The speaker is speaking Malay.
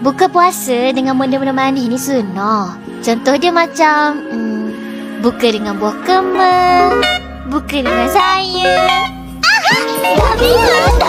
buka puasa dengan benda-benda manis ni sunnah. Contoh dia macam buka dengan buah kemar, buka dengan sayur. Dah bila